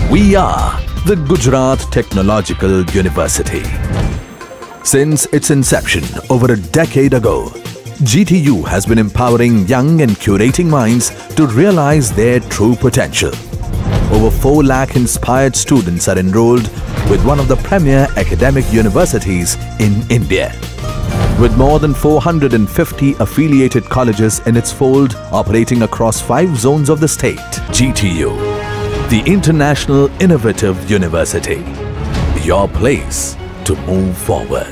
We are the Gujarat Technological University. Since its inception over a decade ago, GTU has been empowering young and curating minds to realize their true potential. Over 4 lakh inspired students are enrolled with one of the premier academic universities in India. With more than 450 affiliated colleges in its fold operating across 5 zones of the state, GTU, the International Innovative University, your place to move forward.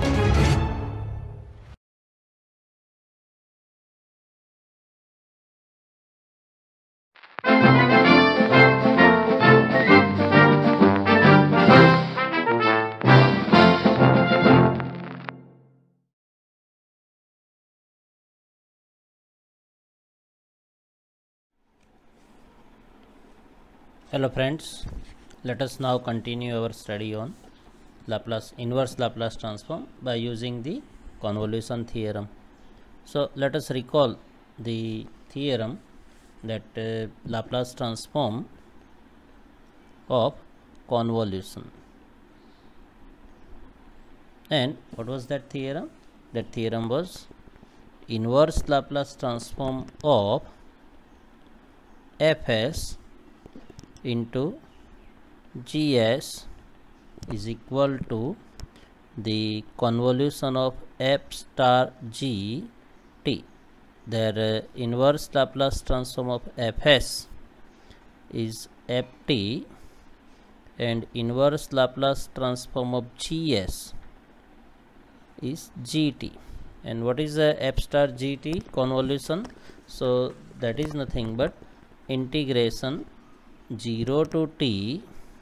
Hello friends, let us now continue our study on inverse Laplace transform by using the convolution theorem. So let us recall the theorem that Laplace transform of convolution. And what was that theorem? That theorem was inverse Laplace transform of Fs into Gs is equal to the convolution of f star g t. Their inverse Laplace transform of Fs is ft and inverse Laplace transform of Gs is gt. And what is the f star gt convolution? So that is nothing but integration 0 to t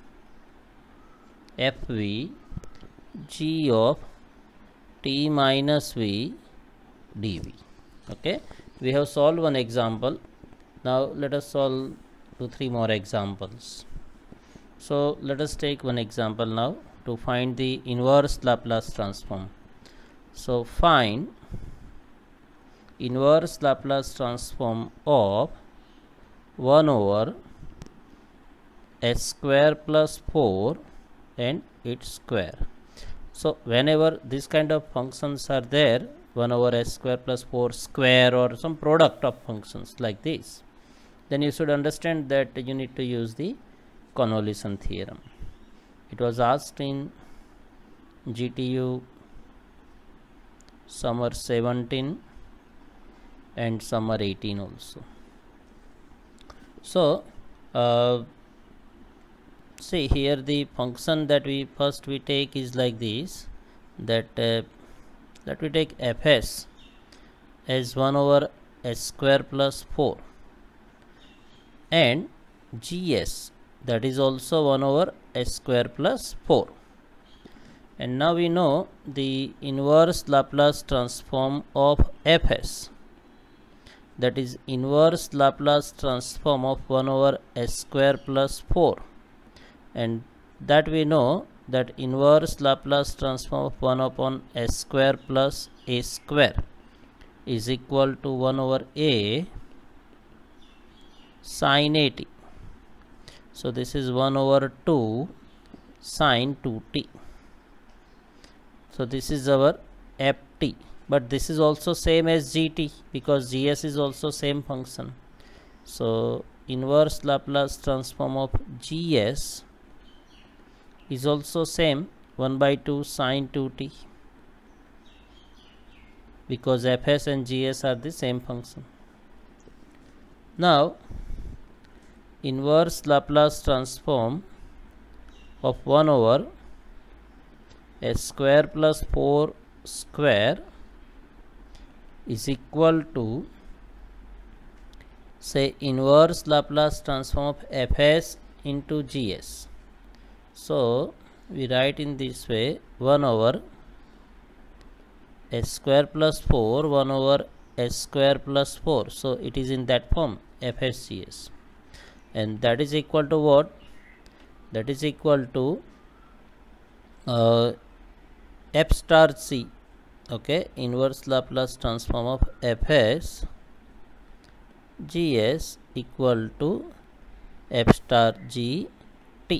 fv g of t minus v dv. Okay, we have solved one example. Now let us solve 2-3 more examples. So let us take one example now to find the inverse Laplace transform. So find inverse Laplace transform of 1 over s square plus 4 and its square. So whenever this kind of functions are there, 1 over s square plus 4 square or some product of functions like this, then you should understand that you need to use the convolution theorem. It was asked in GTU summer 17 and summer 18 also. So see here, the function that we take is like this, that let we take fs as 1 over s square plus 4 and gs, that is also 1 over s square plus 4. And now we know the inverse Laplace transform of fs, that is inverse Laplace transform of 1 over s square plus 4, and that we know that inverse Laplace transform of 1 upon s square plus a square is equal to 1 over a sin a t. So this is 1 over 2 sin 2t. So this is our ft, but this is also same as gt because gs is also same function. So inverse Laplace transform of gs is also same 1 by 2 sin 2t because fs and gs are the same function. Now inverse Laplace transform of 1 over s square plus 4 square is equal to, say, inverse Laplace transform of fs into gs. So we write in this way, 1 over s square plus 4 1 over s square plus 4. So it is in that form, fsgs, and that is equal to what? That is equal to f star c. Okay, inverse Laplace transform of fs gs equal to f star g t.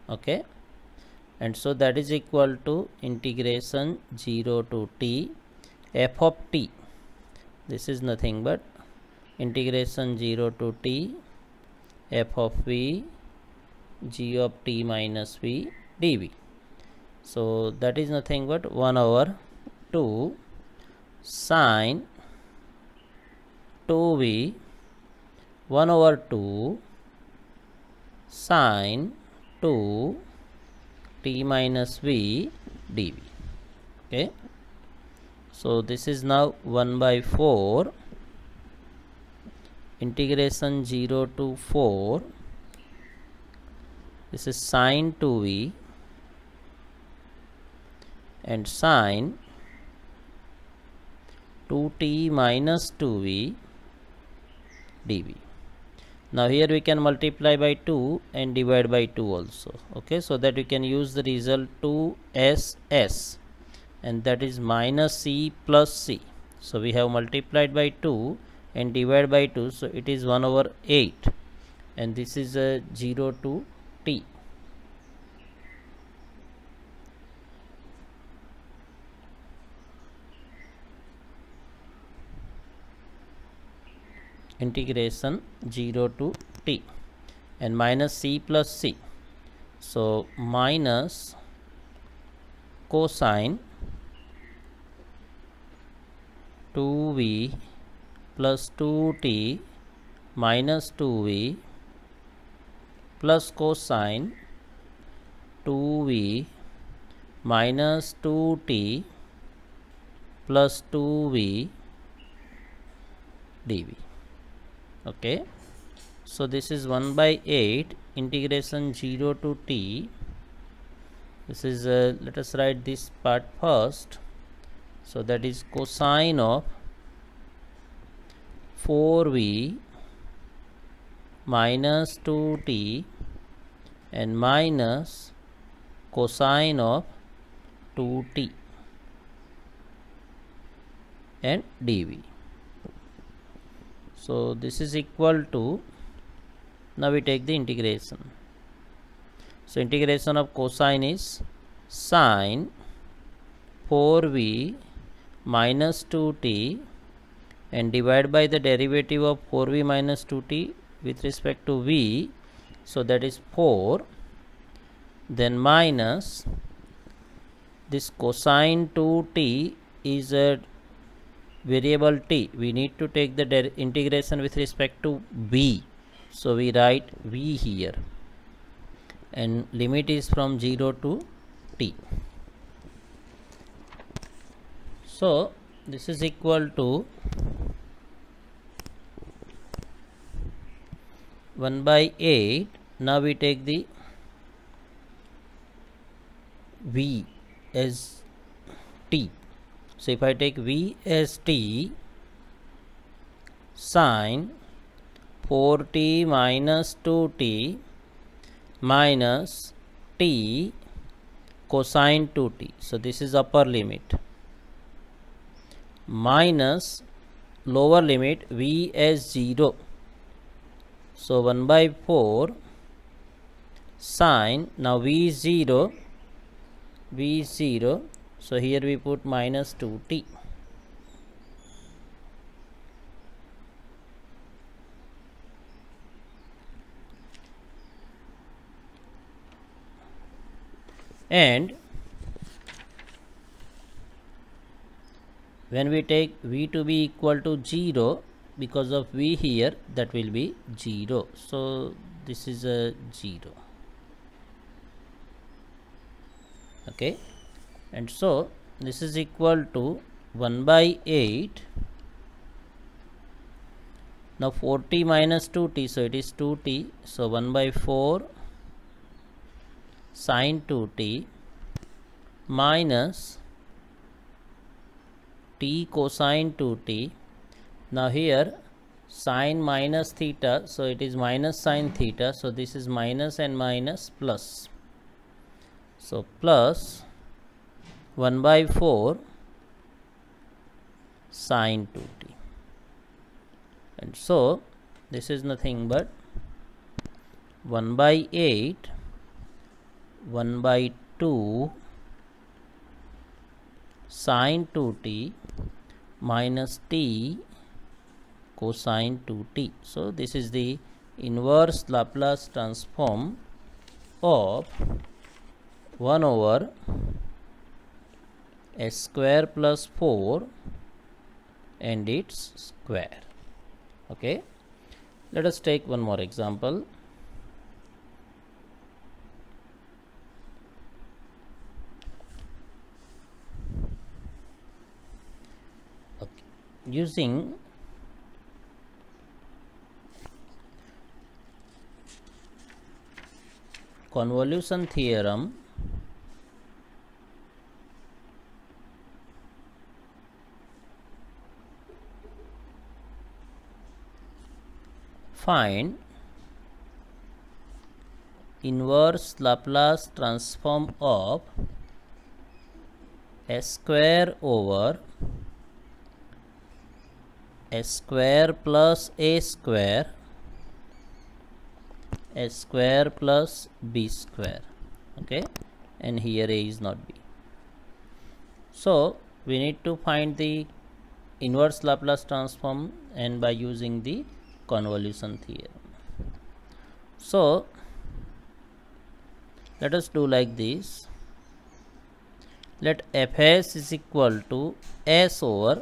Okay, and so that is equal to integration 0 to t f of t. This is nothing but integration 0 to t f of v g of t minus v dv. So that is nothing but 1 over 2 sine 2v 1 over 2 sine 2 t minus v dv. Okay, so this is now 1 by 4 integration 0 to 4. This is sine 2v and sine 2t minus 2v dv. Now here we can multiply by 2 and divide by 2 also. Okay, so that we can use the result 2ss, and that is minus c plus c. So we have multiplied by 2 and divided by 2, so it is 1 over 8, and this is a 0 to t. Integration 0 to t and minus c plus c. So minus cosine 2v plus 2t minus 2v plus cosine 2v minus 2t plus 2v dv. Okay, so this is 1 by 8 integration 0 to t. This is let us write this part first. So that is cosine of 4v minus 2t and minus cosine of 2t and dv. So this is equal to, now we take the integration. So integration of cosine is sine 4v minus 2t and divide by the derivative of 4v minus 2t with respect to v, so that is 4, then minus this cosine 2t is a variable t, we need to take the integration with respect to v, so we write v here, and limit is from 0 to t. So this is equal to 1 by 8. Now we take the v as t. So if I take v as t, sine 4t minus 2t minus t cosine 2t, so this is upper limit, minus lower limit v as 0. So 1 by 4 sine, now v is 0, v is 0. So here we put minus 2t. And when we take v to be equal to 0, because of v here, that will be 0. So this is a 0. Okay, and so this is equal to 1 by 8. Now 4t minus 2t, so it is 2t, so 1 by 4 sine 2t minus t cosine 2t. Now here sine minus theta, so it is minus sine theta, so this is minus and minus plus, so plus 1 by 4 sine 2t, and so this is nothing but 1 by 8 1 by 2 sine 2t minus t cosine 2t. So this is the inverse Laplace transform of 1 over s square plus 4 and its square. Okay, let us take one more example. Okay. Using convolution theorem, find inverse Laplace transform of s square over s square plus a square s square plus b square. Okay, and here a is not b. So we need to find the inverse Laplace transform, and by using the convolution theorem. So let us do like this. Let fs is equal to s over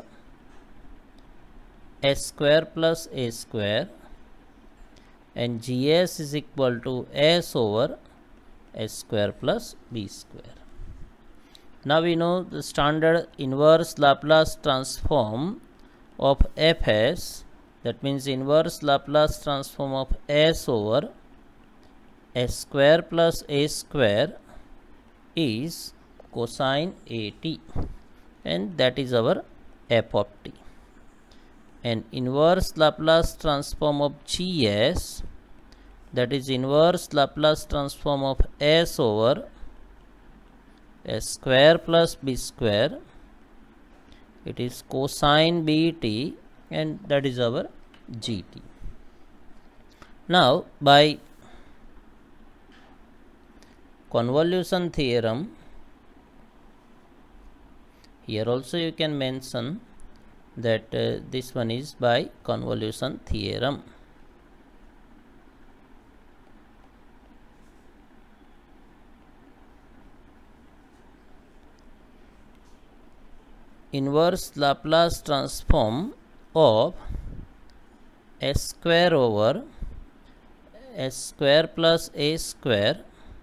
s square plus a square, and gs is equal to s over s square plus b square. Now we know the standard inverse Laplace transform of fs, that means inverse Laplace transform of s over s square plus a square is cosine at, and that is our f of t. And inverse Laplace transform of gs, that is inverse Laplace transform of s over s square plus b square, it is cosine bt, and that is our gt. Now by convolution theorem, here also you can mention that this one is by convolution theorem. Inverse Laplace transform of s square over s square plus a square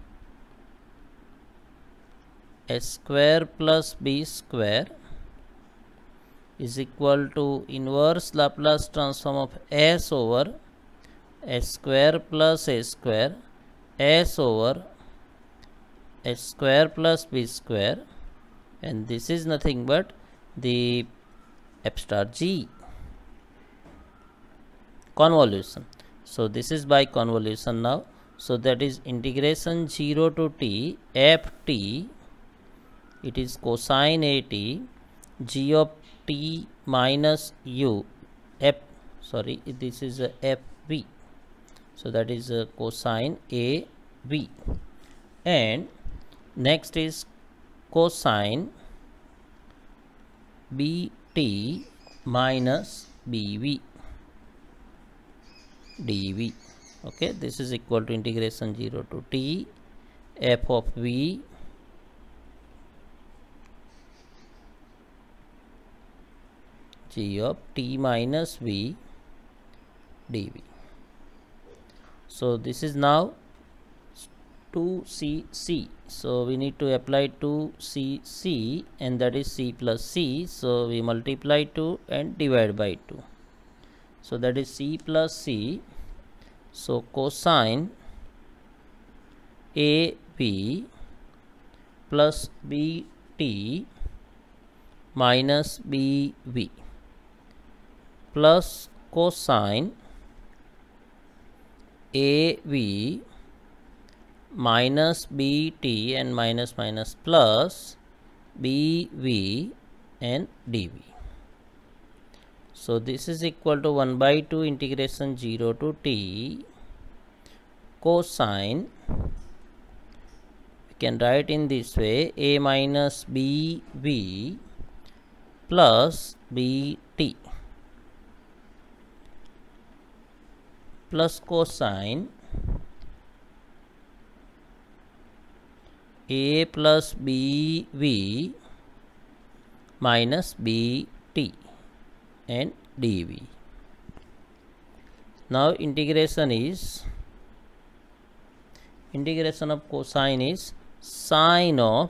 s square plus b square is equal to inverse Laplace transform of s over s square plus a square s over s square plus b square, and this is nothing but the f star g convolution. So this is by convolution now. So that is integration 0 to t f t, it is cosine a t g of t minus u f, sorry, this is a f v, so that is a cosine a v, and next is cosine bt minus bv dv. Okay, this is equal to integration 0 to t f of v g of t minus v dv. So this is now 2cc, so we need to apply 2cc, and that is c plus c, so we multiply 2 and divide by 2, so that is c plus c. So cosine ab plus bt minus bv plus cosine av minus bt and minus minus plus bv and dv. So this is equal to 1 by 2 integration 0 to t cosine, we can write in this way: a minus bv plus bt plus cosine a plus bv minus bt and dv. Now integration of cosine is sine of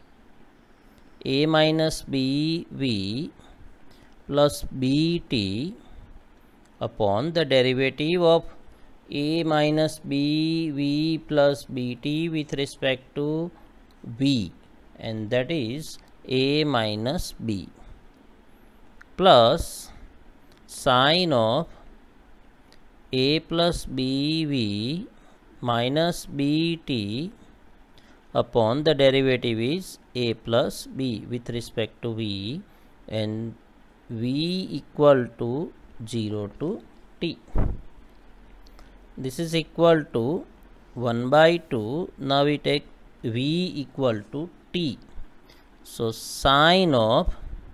a minus bv plus bt upon the derivative of a minus bv plus bt with respect to v, and that is a minus b, plus sine of a plus bv minus bt upon the derivative is a plus b with respect to v, and v equal to 0 to t. This is equal to 1 by 2. Now we take v equal to t. So sine of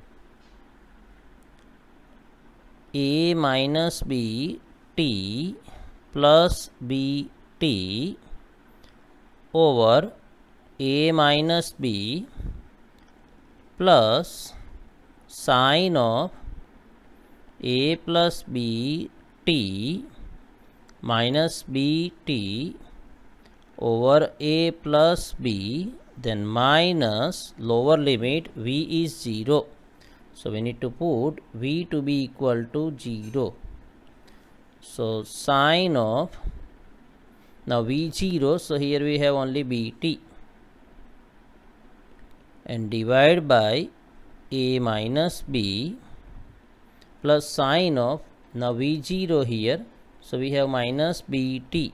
a minus b t plus bt over a minus b plus sine of a plus b t minus bt over a plus b, then minus lower limit v is 0. So we need to put v to be equal to 0. So sine of, now v 0, so here we have only bt, and divide by a minus b plus sine of, now v 0 here, so we have minus bt,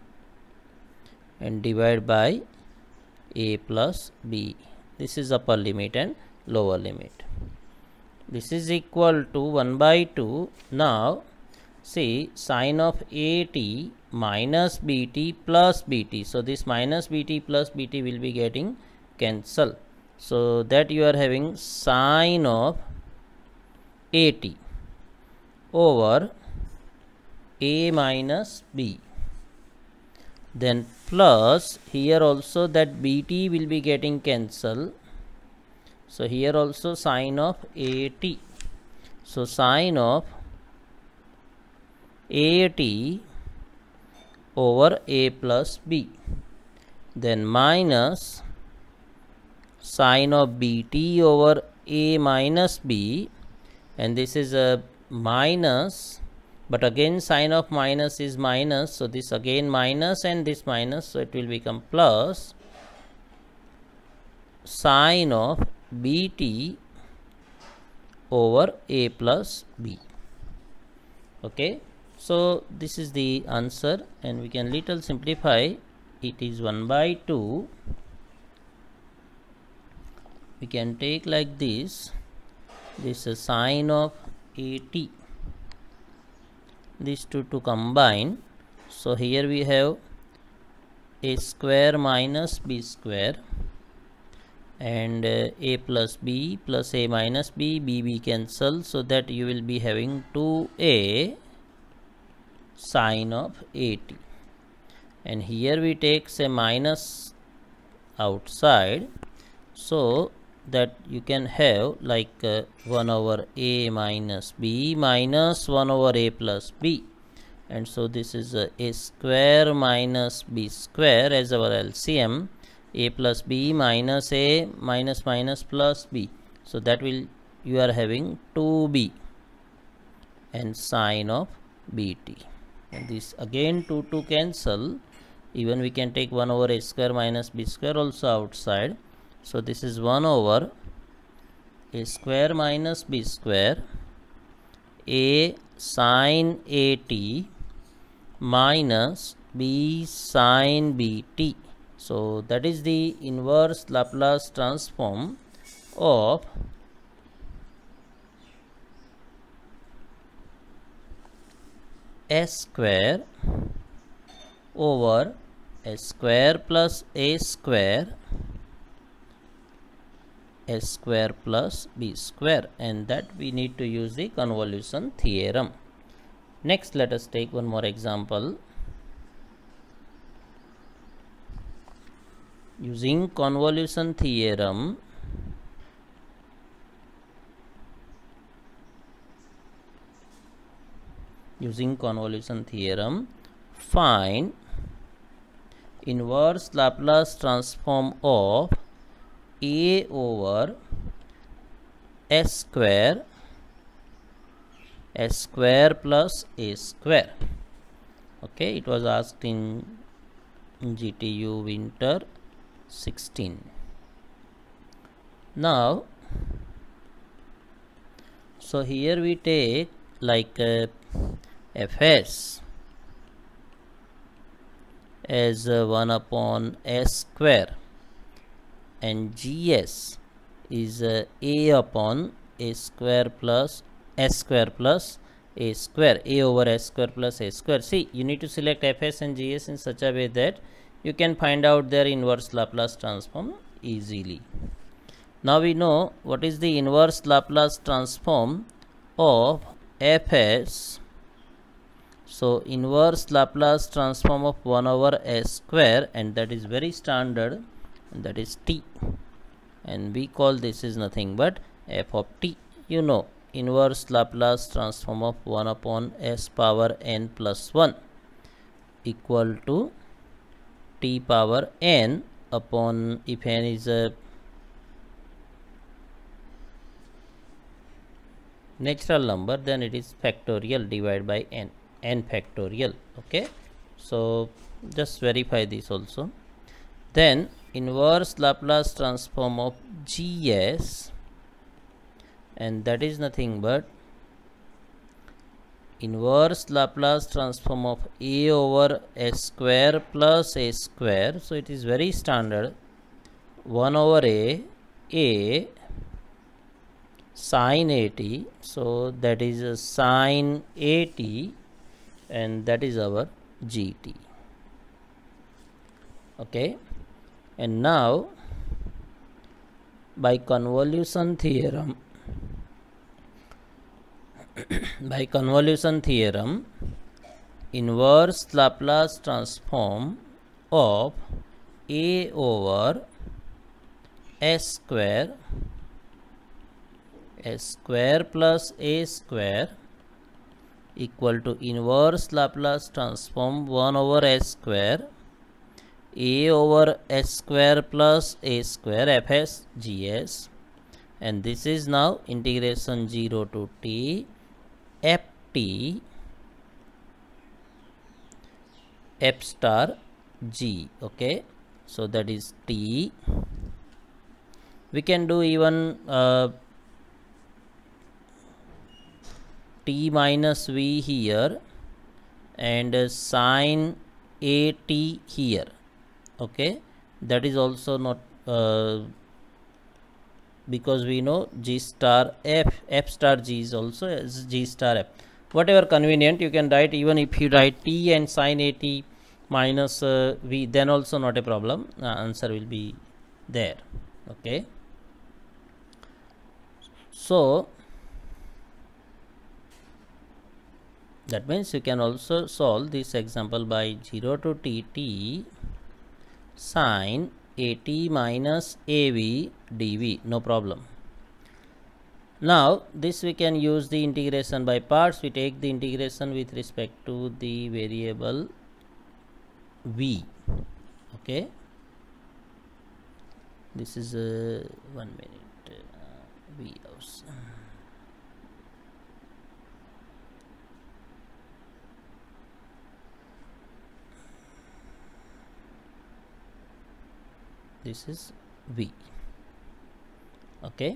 and divide by a plus b. This is upper limit and lower limit. This is equal to 1 by 2. Now see, sine of at minus bt plus bt. So this minus bt plus bt will be getting cancelled. So that you are having sine of at over a minus b. Then plus here also that bt will be getting cancelled. So here also sine of at. So sine of at over a plus b. Then minus sine of bt over a minus b, and this is a minus, but again sine of minus is minus, so this again minus and this minus, so it will become plus sine of bt over a plus b. Okay, so this is the answer, and we can little simplify. It is 1 by 2. We can take like this. This is sine of at. These two to combine. So here we have a square minus b square, and a plus b plus a minus b, b cancel, so that you will be having 2a sine of at. And here we take say minus outside, so that you can have like 1 over a minus b minus 1 over a plus b, and so this is a square minus b square as our LCM, a plus b minus a minus minus plus b, so that will you are having 2b and sine of bt, and this again 2 cancel. Even we can take 1 over a square minus b square also outside. So this is 1 over a square minus b square a sine at minus b sine bt. So that is the inverse Laplace transform of s square over s square plus a square s square plus b square, and that we need to use the convolution theorem. Next, let us take one more example. Using convolution theorem, find inverse Laplace transform of a over s square plus a square. Okay, it was asked in GTU Winter 16. Now, so here we take like Fs as 1 upon s square, and Gs is a upon a square plus s square plus a square, a over s square plus a square. See, you need to select Fs and Gs in such a way that you can find out their inverse Laplace transform easily. Now we know what is the inverse Laplace transform of Fs. So inverse Laplace transform of 1 over s square, and that is very standard, and that is t, and we call this is nothing but f of t. You know, inverse Laplace transform of 1 upon s power n plus 1 equal to t power n upon, if n is a natural number, then it is factorial divided by n factorial. Okay, so just verify this also. Then inverse Laplace transform of Gs, and that is nothing but inverse Laplace transform of a over s square plus a square. So it is very standard, 1 over a sin at. So that is a sin at, and that is our gt. Okay, and now by convolution theorem inverse Laplace transform of a over s square plus a square equal to inverse Laplace transform 1 over s square a over s square plus a square Fs Gs, and this is now integration 0 to t ft f star g. Okay, so that is t. We can do even t minus v here and sin at here. Okay, that is also not because we know g star f star g is also as g star f. Whatever convenient you can write. Even if you write t and sin at minus v, then also not a problem, answer will be there. Okay, so that means you can also solve this example by 0 to t sin at minus av dv, no problem. Now this we can use the integration by parts. We take the integration with respect to the variable v. Okay, this is 1 minute v also. This is v. Okay,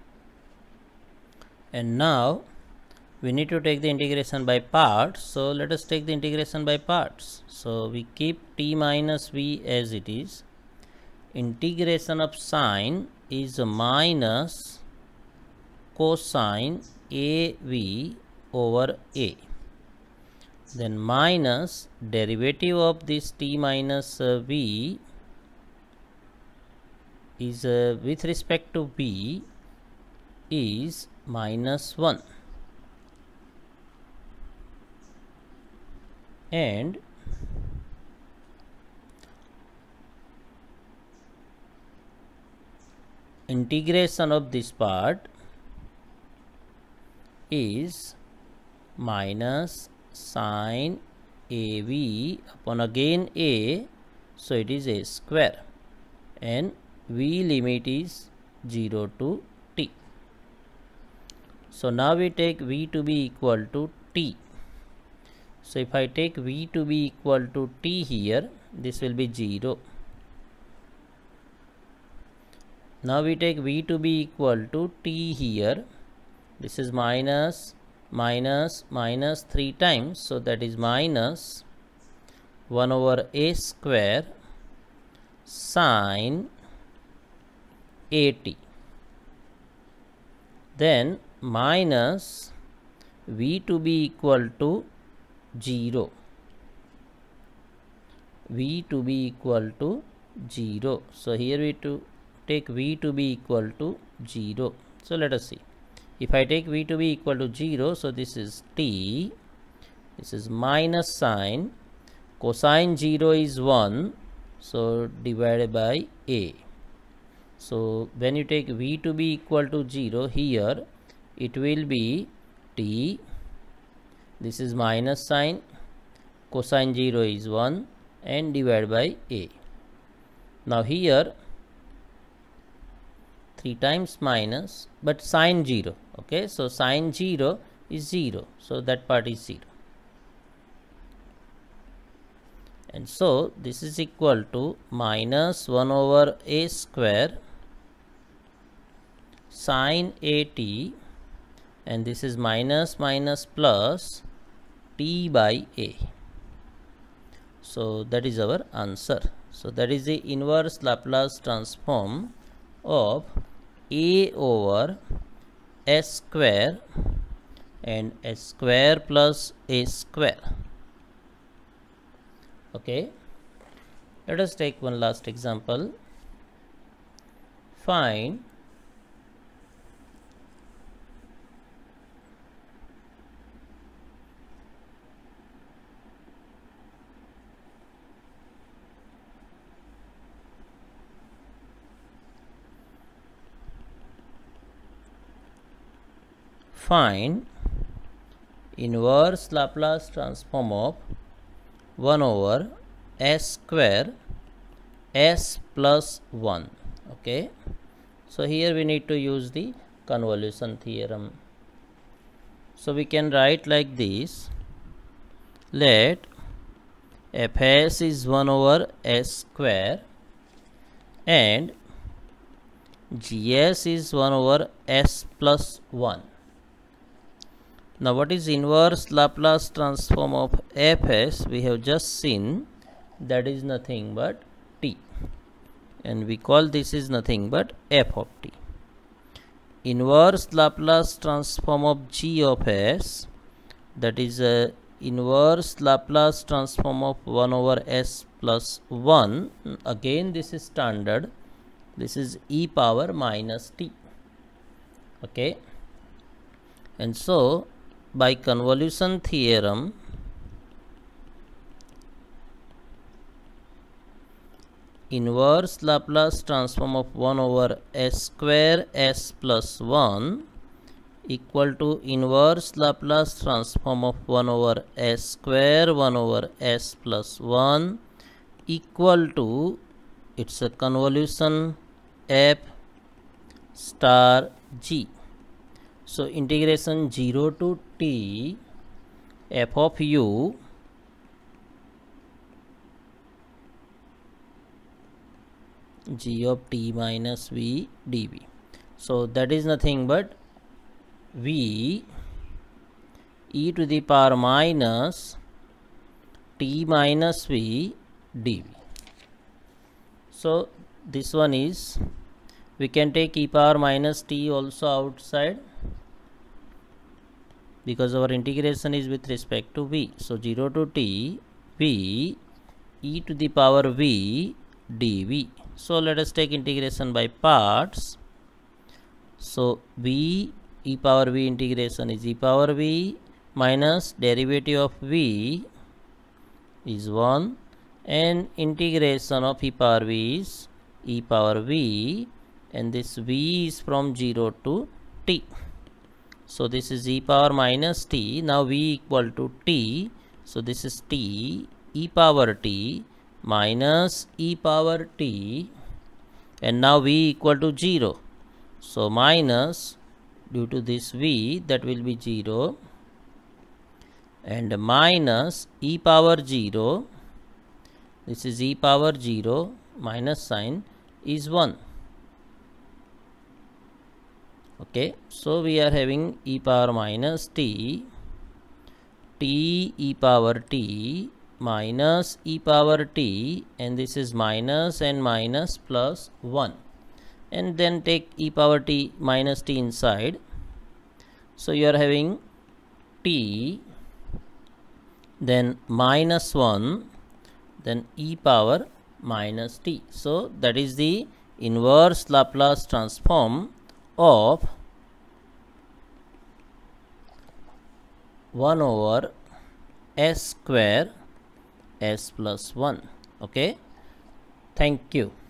and now we need to take the integration by parts. So let us take the integration by parts. So we keep t minus v as it is. Integration of sine is minus cosine av over a, then minus derivative of this t minus v is with respect to v is -1, and integration of this part is minus sine av upon again a, so it is a square, and v limit is 0 to t. So now we take v to be equal to t. So if I take v to be equal to t here, this will be 0. Now we take v to be equal to t here, this is minus 3 times, so that is minus 1 over a square sine at, then minus v to be equal to 0, v to be equal to 0. So here we to take v to be equal to 0. So let us see. If I take v to be equal to 0, so this is t, this is minus sine, cosine 0 is 1, so divided by a. So when you take v to be equal to 0 here, it will be t, this is minus sine, cosine 0 is 1, and divided by a. Now here 3 times minus, but sine 0, okay, so sine 0 is 0, so that part is 0, and so this is equal to minus 1 over a square sine at, and this is minus plus t by a. So that is our answer. So that is the inverse Laplace transform of a over s square and s square plus a square. Okay, let us take one last example. Find inverse Laplace transform of 1 over s square s plus 1. Okay, so here we need to use the convolution theorem. So we can write like this: let fs is 1 over s square and gs is 1 over s plus 1. Now what is inverse Laplace transform of fs? We have just seen that is nothing but t, and we call this is nothing but f of t. Inverse Laplace transform of g of s, that is a inverse Laplace transform of 1 over s plus 1. Again this is standard, this is e power minus t. Okay, and so by convolution theorem, inverse Laplace transform of 1 over s square s plus 1 equal to inverse Laplace transform of 1 over s square 1 over s plus 1 equal to, it's a convolution f star g. So integration 0 to t f of u g of t minus v dv. So that is nothing but v e to the power minus t minus v dv. So this one is, we can take e power minus t also outside, because our integration is with respect to v. So 0 to t v e to the power v dv. So let us take integration by parts. So v e power v integration is e power v minus derivative of v is 1, and integration of e power v is e power v, and this v is from 0 to t. So this is e power minus t. Now v equal to t. So this is t e power t minus e power t, and now v equal to 0. So minus, due to this v, that will be 0, and minus e power 0, this is e power 0 minus sign is 1. Okay, so we are having e power minus t, t e power t minus e power t, and this is minus and minus plus 1, and then take e power t minus t inside. So you are having t, then minus 1, then e power minus t. So that is the inverse Laplace transform of 1 over s square s plus 1. Okay, thank you.